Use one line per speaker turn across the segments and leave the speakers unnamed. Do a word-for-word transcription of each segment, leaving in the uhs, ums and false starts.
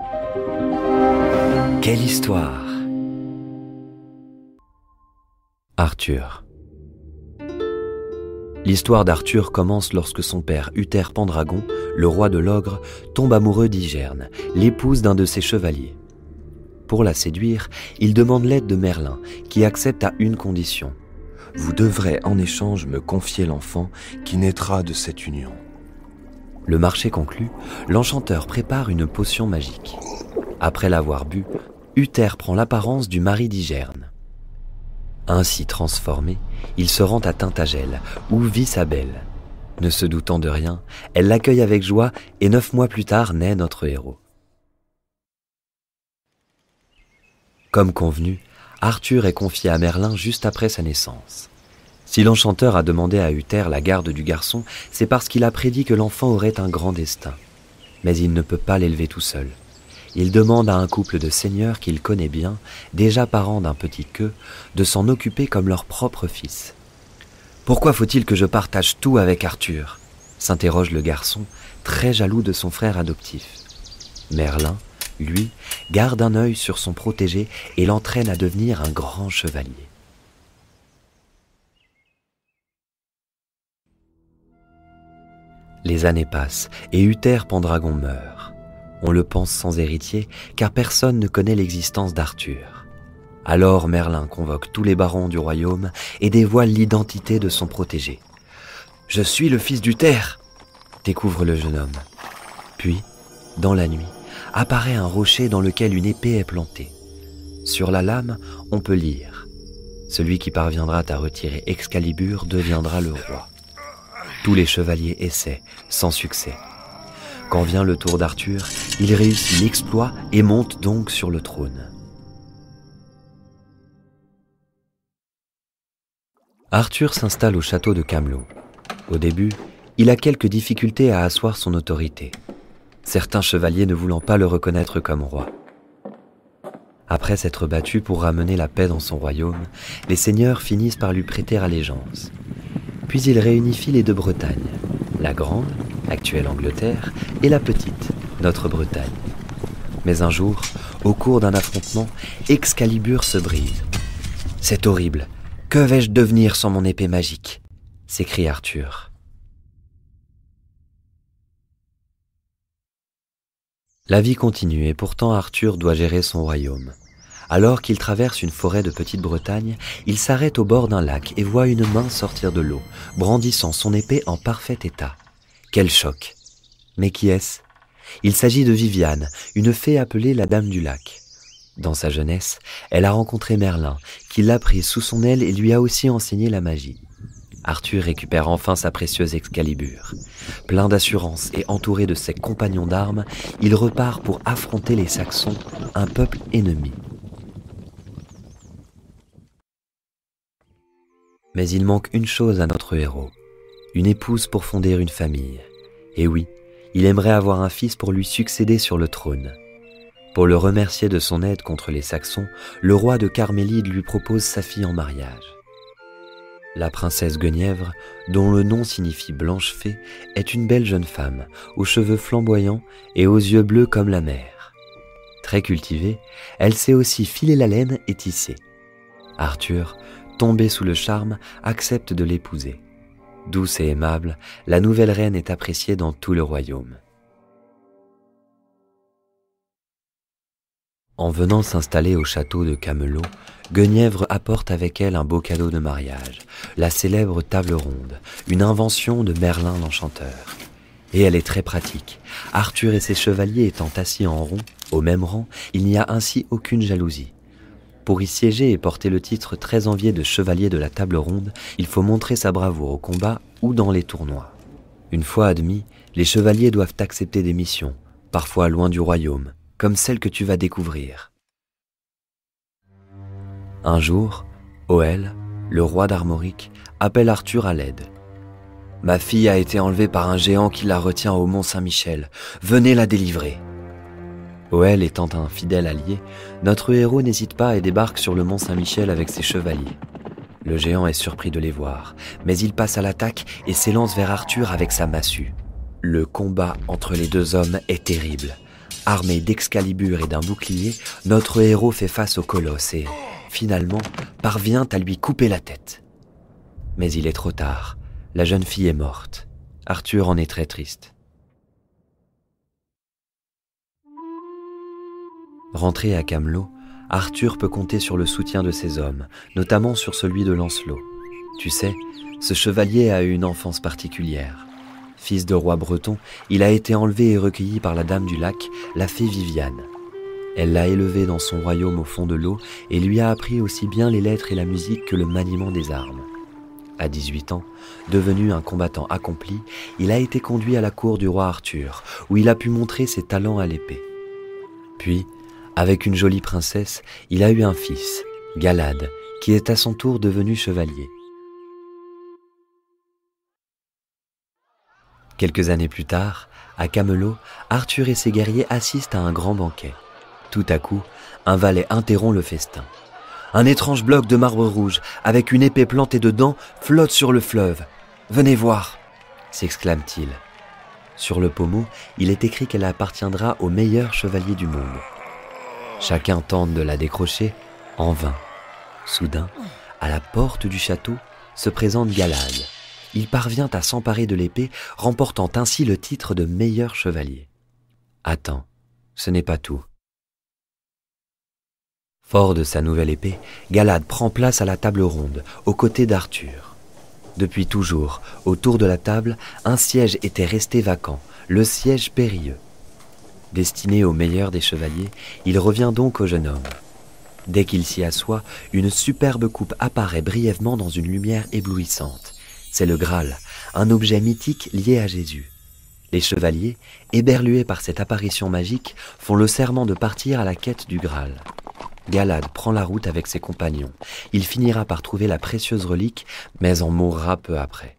Quelle histoire! Arthur. L'histoire d'Arthur commence lorsque son père Uther Pendragon, le roi de l'Ogre, tombe amoureux d'Hygerne, l'épouse d'un de ses chevaliers. Pour la séduire, il demande l'aide de Merlin, qui accepte à une condition.
Vous devrez en échange me confier l'enfant qui naîtra de cette union.
Le marché conclu, l'enchanteur prépare une potion magique. Après l'avoir bu, Uther prend l'apparence du mari d'Hygerne. Ainsi transformée, il se rend à Tintagel, où vit sa belle. Ne se doutant de rien, elle l'accueille avec joie et neuf mois plus tard naît notre héros. Comme convenu, Arthur est confié à Merlin juste après sa naissance. Si l'enchanteur a demandé à Uther la garde du garçon, c'est parce qu'il a prédit que l'enfant aurait un grand destin. Mais il ne peut pas l'élever tout seul. Il demande à un couple de seigneurs qu'il connaît bien, déjà parents d'un petit queue, de s'en occuper comme leur propre fils. « Pourquoi faut-il que je partage tout avec Arthur ?» s'interroge le garçon, très jaloux de son frère adoptif. Merlin, lui, garde un œil sur son protégé et l'entraîne à devenir un grand chevalier. Les années passent et Uther Pendragon meurt. On le pense sans héritier, car personne ne connaît l'existence d'Arthur. Alors Merlin convoque tous les barons du royaume et dévoile l'identité de son protégé. « Je suis le fils d'Uther !» découvre le jeune homme. Puis, dans la nuit, apparaît un rocher dans lequel une épée est plantée. Sur la lame, on peut lire « Celui qui parviendra à retirer Excalibur deviendra le roi ». Tous les chevaliers essaient, sans succès. Quand vient le tour d'Arthur, il réussit l'exploit et monte donc sur le trône. Arthur s'installe au château de Camelot. Au début, il a quelques difficultés à asseoir son autorité, certains chevaliers ne voulant pas le reconnaître comme roi. Après s'être battu pour ramener la paix dans son royaume, les seigneurs finissent par lui prêter allégeance. Puis il réunifie les deux Bretagnes, la grande, actuelle Angleterre, et la petite, notre Bretagne. Mais un jour, au cours d'un affrontement, Excalibur se brise. « C'est horrible, que vais-je devenir sans mon épée magique ?» s'écrie Arthur. La vie continue et pourtant Arthur doit gérer son royaume. Alors qu'il traverse une forêt de Petite-Bretagne, il s'arrête au bord d'un lac et voit une main sortir de l'eau, brandissant son épée en parfait état. Quel choc! Mais qui est-ce? Il s'agit de Viviane, une fée appelée la Dame du Lac. Dans sa jeunesse, elle a rencontré Merlin, qui l'a prise sous son aile et lui a aussi enseigné la magie. Arthur récupère enfin sa précieuse Excalibur. Plein d'assurance et entouré de ses compagnons d'armes, il repart pour affronter les Saxons, un peuple ennemi. Mais il manque une chose à notre héros, une épouse pour fonder une famille. Et oui, il aimerait avoir un fils pour lui succéder sur le trône. Pour le remercier de son aide contre les Saxons, le roi de Carmélide lui propose sa fille en mariage. La princesse Guenièvre, dont le nom signifie blanche fée, est une belle jeune femme, aux cheveux flamboyants et aux yeux bleus comme la mer. Très cultivée, elle sait aussi filer la laine et tisser. Arthur, tombé sous le charme, accepte de l'épouser. Douce et aimable, la nouvelle reine est appréciée dans tout le royaume. En venant s'installer au château de Camelot, Guenièvre apporte avec elle un beau cadeau de mariage, la célèbre table ronde, une invention de Merlin l'Enchanteur. Et elle est très pratique. Arthur et ses chevaliers étant assis en rond, au même rang, il n'y a ainsi aucune jalousie. Pour y siéger et porter le titre très envié de chevalier de la table ronde, il faut montrer sa bravoure au combat ou dans les tournois. Une fois admis, les chevaliers doivent accepter des missions, parfois loin du royaume, comme celle que tu vas découvrir. Un jour, Hoel, le roi d'Armorique, appelle Arthur à l'aide. « Ma fille a été enlevée par un géant qui la retient au mont Saint-Michel. Venez la délivrer. » Hoel étant un fidèle allié, notre héros n'hésite pas et débarque sur le mont Saint-Michel avec ses chevaliers. Le géant est surpris de les voir, mais il passe à l'attaque et s'élance vers Arthur avec sa massue. Le combat entre les deux hommes est terrible. Armé d'Excalibur et d'un bouclier, notre héros fait face au colosse et, finalement, parvient à lui couper la tête. Mais il est trop tard, la jeune fille est morte. Arthur en est très triste. Rentré à Camelot, Arthur peut compter sur le soutien de ses hommes, notamment sur celui de Lancelot. Tu sais, ce chevalier a eu une enfance particulière. Fils de roi breton, il a été enlevé et recueilli par la dame du lac, la fée Viviane. Elle l'a élevé dans son royaume au fond de l'eau et lui a appris aussi bien les lettres et la musique que le maniement des armes. À dix-huit ans, devenu un combattant accompli, il a été conduit à la cour du roi Arthur, où il a pu montrer ses talents à l'épée. Puis, avec une jolie princesse, il a eu un fils, Galad, qui est à son tour devenu chevalier. Quelques années plus tard, à Camelot, Arthur et ses guerriers assistent à un grand banquet. Tout à coup, un valet interrompt le festin. Un étrange bloc de marbre rouge, avec une épée plantée dedans, flotte sur le fleuve. « Venez voir !» s'exclame-t-il. Sur le pommeau, il est écrit qu'elle appartiendra au meilleur chevalier du monde. Chacun tente de la décrocher, en vain. Soudain, à la porte du château, se présente Galad. Il parvient à s'emparer de l'épée, remportant ainsi le titre de meilleur chevalier. Attends, ce n'est pas tout. Fort de sa nouvelle épée, Galad prend place à la table ronde, aux côtés d'Arthur. Depuis toujours, autour de la table, un siège était resté vacant, le siège Périlleux. Destiné au meilleur des chevaliers, il revient donc au jeune homme. Dès qu'il s'y assoit, une superbe coupe apparaît brièvement dans une lumière éblouissante. C'est le Graal, un objet mythique lié à Jésus. Les chevaliers, éberlués par cette apparition magique, font le serment de partir à la quête du Graal. Galad prend la route avec ses compagnons. Il finira par trouver la précieuse relique, mais en mourra peu après.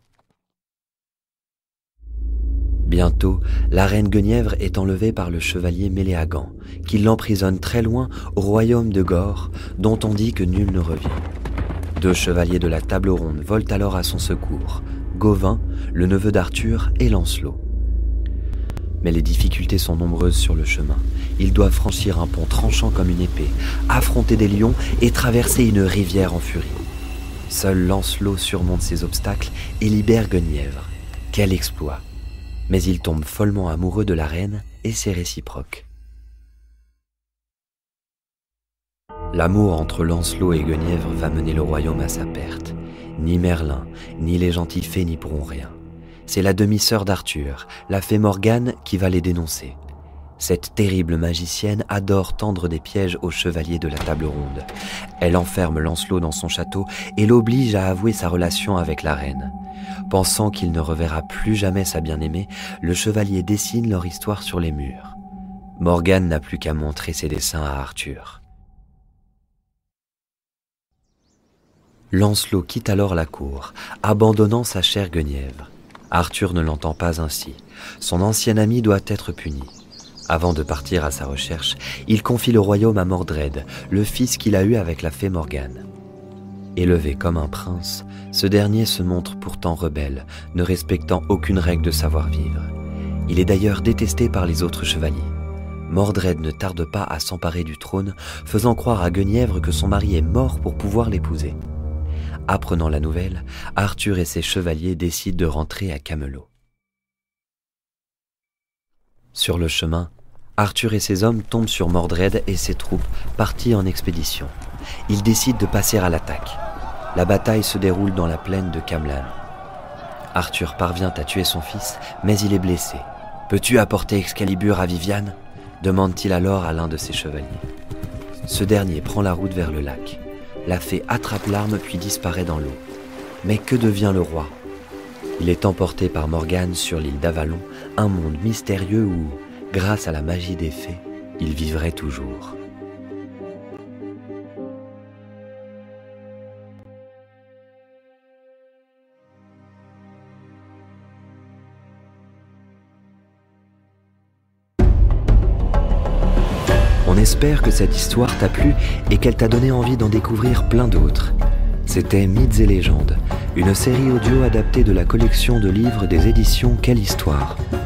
Bientôt, la reine Guenièvre est enlevée par le chevalier Méléagant, qui l'emprisonne très loin au royaume de Gorre, dont on dit que nul ne revient. Deux chevaliers de la table ronde volent alors à son secours, Gauvin, le neveu d'Arthur, et Lancelot. Mais les difficultés sont nombreuses sur le chemin. Ils doivent franchir un pont tranchant comme une épée, affronter des lions et traverser une rivière en furie. Seul Lancelot surmonte ces obstacles et libère Guenièvre. Quel exploit! Mais il tombe follement amoureux de la reine et c'est réciproque. L'amour entre Lancelot et Guenièvre va mener le royaume à sa perte. Ni Merlin, ni les gentils fées n'y pourront rien. C'est la demi-sœur d'Arthur, la fée Morgane, qui va les dénoncer. Cette terrible magicienne adore tendre des pièges aux chevaliers de la table ronde. Elle enferme Lancelot dans son château et l'oblige à avouer sa relation avec la reine. Pensant qu'il ne reverra plus jamais sa bien-aimée, le chevalier dessine leur histoire sur les murs. Morgane n'a plus qu'à montrer ses dessins à Arthur. Lancelot quitte alors la cour, abandonnant sa chère Guenièvre. Arthur ne l'entend pas ainsi. Son ancien ami doit être puni. Avant de partir à sa recherche, il confie le royaume à Mordred, le fils qu'il a eu avec la fée Morgane. Élevé comme un prince, ce dernier se montre pourtant rebelle, ne respectant aucune règle de savoir-vivre. Il est d'ailleurs détesté par les autres chevaliers. Mordred ne tarde pas à s'emparer du trône, faisant croire à Guenièvre que son mari est mort pour pouvoir l'épouser. Apprenant la nouvelle, Arthur et ses chevaliers décident de rentrer à Camelot. Sur le chemin, Arthur et ses hommes tombent sur Mordred et ses troupes partis en expédition. Ils décident de passer à l'attaque. La bataille se déroule dans la plaine de Camlan. Arthur parvient à tuer son fils, mais il est blessé. « Peux-tu apporter Excalibur à Viviane ?» demande-t-il alors à l'un de ses chevaliers. Ce dernier prend la route vers le lac. La fée attrape l'arme puis disparaît dans l'eau. Mais que devient le roi? Il est emporté par Morgane sur l'île d'Avalon, un monde mystérieux où, grâce à la magie des fées, il vivrait toujours. On espère que cette histoire t'a plu et qu'elle t'a donné envie d'en découvrir plein d'autres. C'était Mythes et légendes, une série audio adaptée de la collection de livres des éditions Quelle Histoire.